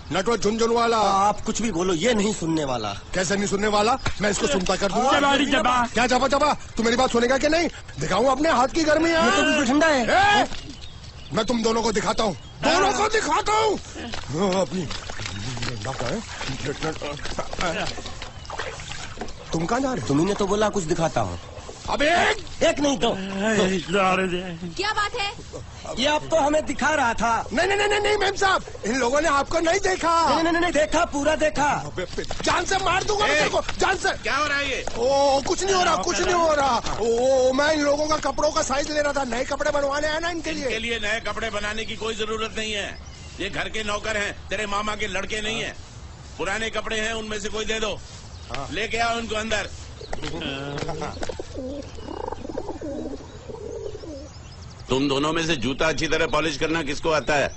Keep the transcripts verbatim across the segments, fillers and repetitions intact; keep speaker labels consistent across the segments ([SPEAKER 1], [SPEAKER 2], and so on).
[SPEAKER 1] नटवर झुनझुन वाला।
[SPEAKER 2] आप कुछ भी बोलो, ये नहीं सुनने वाला।
[SPEAKER 1] कैसे नहीं सुनने वाला? मैं इसको सुनता कर दूंगा।
[SPEAKER 3] जबा
[SPEAKER 1] क्या जबा जबा? तू मेरी बात सुनेगा कि नहीं? दिखाऊं अपने हाथ की गर्मी?
[SPEAKER 2] ये तो बिल्कुल ठंडा है।
[SPEAKER 1] मैं तुम दोनों को दिखाता हूँ, दोनों को दिखाता हूँ अपनी। तुम कहाँ जा रहे?
[SPEAKER 2] तुम्ही ने तो बोला कुछ दिखाता हूँ।
[SPEAKER 1] अब एक
[SPEAKER 2] एक नहीं दो।
[SPEAKER 4] क्या बात है?
[SPEAKER 2] ये आपको हमें दिखा रहा था।
[SPEAKER 1] नहीं नहीं नहीं नहीं मैम साहब, इन लोगों ने आपको नहीं देखा।
[SPEAKER 2] नहीं नहीं नहीं देखा, पूरा देखा।
[SPEAKER 1] जान से मार दूंगा मैं तेरे को, जान से।
[SPEAKER 5] क्या हो रहा है ये?
[SPEAKER 1] ओ कुछ नहीं हो रहा, कुछ नहीं हो रहा। ओ मैं इन लोगों का कपड़ों का साइज ले रहा था, नए कपड़े बनवाने हैं ना इनके लिए।
[SPEAKER 5] इनके लिए नए कपड़े बनाने की कोई जरूरत नहीं है। ये घर के नौकर हैं, तेरे मामा के लड़के नहीं है। पुराने कपड़े हैं, उनमें से कोई दे दो। लेके आओ उनको अंदर। तुम दोनों में से जूता अच्छी तरह पॉलिश करना किसको आता है?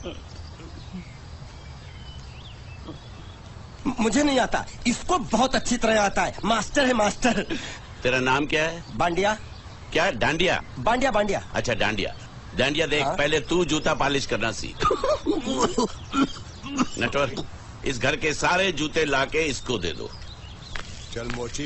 [SPEAKER 2] मुझे नहीं आता, इसको बहुत अच्छी तरह आता है। मास्टर है मास्टर।
[SPEAKER 5] तेरा नाम क्या है?
[SPEAKER 2] बांडिया।
[SPEAKER 5] क्या? डांडिया?
[SPEAKER 2] बांडिया बांडिया।
[SPEAKER 5] अच्छा डांडिया। डांडिया देख,
[SPEAKER 2] हाँ?
[SPEAKER 5] पहले तू जूता पॉलिश करना सीख। नटवर, इस घर के सारे जूते लाके इसको दे दो।
[SPEAKER 1] चल मोची।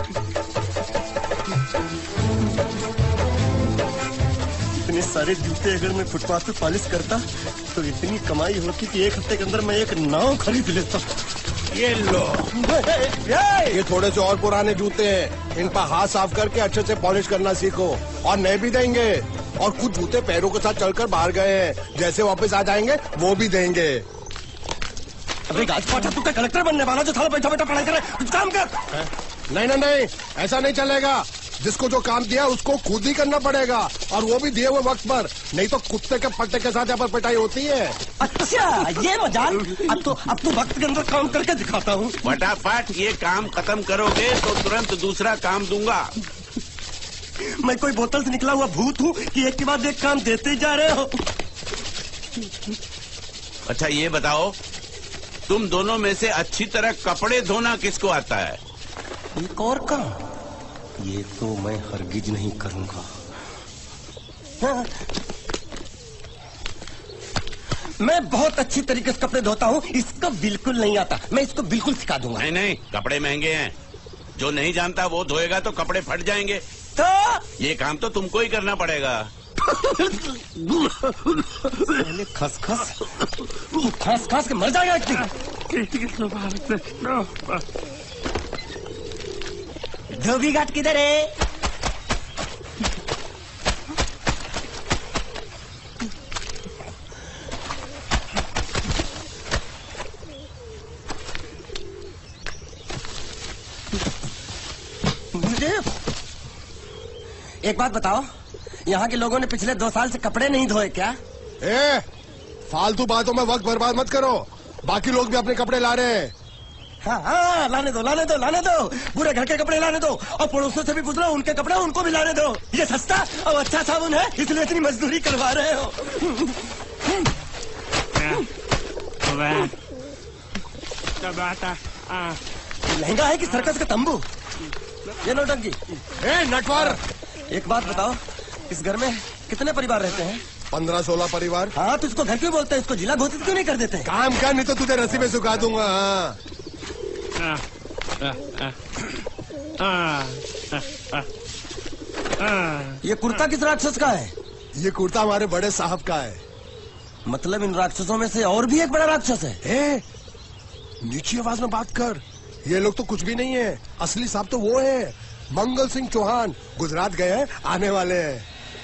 [SPEAKER 2] इतने सारे जूते अगर मैं फुटपाथ पे पॉलिश करता तो इतनी कमाई होती कि एक हफ्ते के अंदर मैं एक नाव खरीद लेता।
[SPEAKER 1] ये लो, ये थोड़े से और पुराने जूते हैं, इन पर हाथ साफ करके अच्छे से पॉलिश करना सीखो। और नए भी देंगे, और कुछ जूते पैरों के साथ चलकर बाहर गए हैं, जैसे वापस आ जाएंगे वो भी देंगे।
[SPEAKER 2] अबे गाजपाटा, तू क्या कलेक्टर बनने वाला जो थाला बैठा बैठा पढ़ाई करे? कुछ काम कर।
[SPEAKER 1] नहीं नहीं नहीं, ऐसा नहीं चलेगा। जिसको जो काम दिया उसको खुद ही करना पड़ेगा, और वो भी दिए हुए वक्त पर, नहीं तो कुत्ते के पट्टे के साथ यहाँ पर पिटाई होती है।
[SPEAKER 2] अच्छा ये मजाल। अब तो अब तो वक्त के अंदर काम करके दिखाता हूँ।
[SPEAKER 5] फटाफट ये काम खत्म करोगे तो तुरंत दूसरा काम दूंगा।
[SPEAKER 2] मैं कोई बोतल से निकला हुआ भूत हूँ कि एक के बाद एक काम देते जा रहे हो?
[SPEAKER 5] अच्छा ये बताओ, तुम दोनों में से अच्छी तरह कपड़े धोना किसको आता है?
[SPEAKER 2] एक और काम? ये तो मैं हरगिज नहीं करूंगा। हाँ। मैं बहुत अच्छी तरीके से कपड़े धोता हूँ, इसको बिल्कुल नहीं आता। मैं इसको बिल्कुल सिखा दूंगा।
[SPEAKER 5] नहीं नहीं, कपड़े महंगे हैं, जो नहीं जानता वो धोएगा तो कपड़े फट जाएंगे।
[SPEAKER 2] तो
[SPEAKER 5] ये काम तो तुमको ही करना पड़ेगा।
[SPEAKER 2] पहले खस खस खस खस के मर जाएगा एक दिन। धोबी घाट किधर है? मुझे एक बात बताओ, यहाँ के लोगों ने पिछले दो साल से कपड़े नहीं धोए क्या?
[SPEAKER 1] ए, फालतू बातों में वक्त बर्बाद मत करो, बाकी लोग भी अपने कपड़े ला रहे हैं।
[SPEAKER 2] हाँ हाँ, लाने दो लाने दो लाने दो, पूरे घर के कपड़े लाने दो, और पड़ोसों से भी पूछ लो, उनके कपड़े उनको भी लाने दो। ये सस्ता और अच्छा साबुन है, इसलिए इतनी मजदूरी करवा रहे हो। लहंगा है कि सर्कस का तंबू? ये नौटंकी।
[SPEAKER 1] ए नटवर,
[SPEAKER 2] एक बात बताओ, इस घर में कितने परिवार रहते हैं?
[SPEAKER 1] पंद्रह सोलह परिवार।
[SPEAKER 2] हाँ तो इसको घर क्यों बोलते हैं? इसको जिला घोषित क्यों नहीं कर देते?
[SPEAKER 1] काम कर, नहीं तो तुझे रस्सी में सुखा दूंगा। हाँ।
[SPEAKER 2] ये कुर्ता किस राक्षस का है?
[SPEAKER 1] ये कुर्ता हमारे बड़े साहब का है।
[SPEAKER 2] मतलब इन राक्षसों में से और भी एक बड़ा राक्षस है?
[SPEAKER 1] ए, नीची आवाज में बात कर, ये लोग तो कुछ भी नहीं है, असली साहब तो वो है, मंगल सिंह चौहान, गुजरात गए हैं, आने वाले हैं।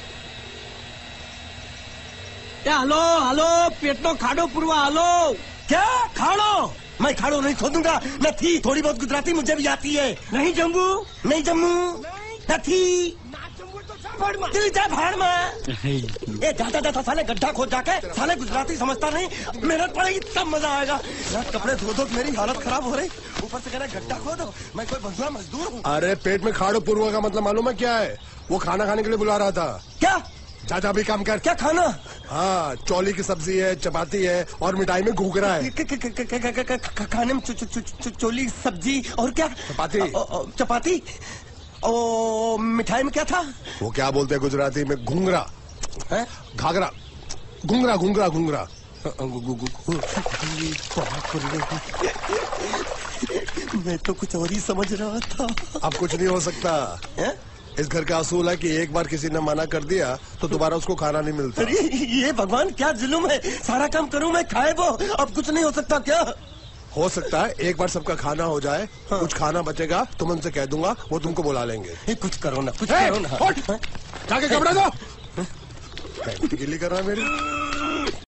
[SPEAKER 2] हेलो हेलो, पेटनो खाड़ो पुरवा, हेलो। क्या खाड़ो? मैं खाड़ो नहीं खोदूंगा, न थी। थोड़ी बहुत गुजराती मुझे भी आती है। नहीं जम्मू, नहीं जम्मू, न थी। दिल जा भाड़ में। ये जाता जाता साले गड्ढा खोद जाके, साले गुजराती समझता नहीं, मेहनत पड़ेगी तब मजा आएगा। कपड़े धो धो मेरी हालत खराब हो रही, ऊपर से कह रहा गड्ढा खोदो। मैं कोई बंधुआ मजदूर हूँ?
[SPEAKER 1] अरे पेट में खाड़ो पुरवा का मतलब मालूम है क्या है? वो खाना खाने के लिए बुला रहा था।
[SPEAKER 2] क्या?
[SPEAKER 1] चाचा भी काम कर।
[SPEAKER 2] क्या खाना?
[SPEAKER 1] हाँ, चौली की सब्जी है, चपाती है, और मिठाई में घूघरा है।
[SPEAKER 2] खाने में चोली सब्जी और क्या?
[SPEAKER 1] चपाती।
[SPEAKER 2] चपाती। ओ मिठाई में क्या था?
[SPEAKER 1] वो क्या बोलते हैं गुजराती में? घूंघरा,
[SPEAKER 2] है?
[SPEAKER 1] घाघरा, घूंघरा घूंघरा घूंघरा।
[SPEAKER 2] मैं तो कुछ और ही समझ रहा था।
[SPEAKER 1] अब कुछ नहीं हो सकता
[SPEAKER 2] है?
[SPEAKER 1] इस घर का असूल है कि एक बार किसी ने मना कर दिया तो दोबारा उसको खाना नहीं मिलता।
[SPEAKER 2] अरे ये भगवान क्या जुल्म है, सारा काम करूं मैं खाए वो, अब कुछ नहीं हो सकता क्या?
[SPEAKER 1] हो सकता है एक बार सबका खाना हो जाए, हाँ। कुछ खाना बचेगा तो मैं उनसे कह दूंगा, वो तुमको बुला लेंगे।
[SPEAKER 2] ए, कुछ करो ना, कुछ करो ना।
[SPEAKER 1] जाके कपड़े दो। गिल्ली कर रहा है मेरी।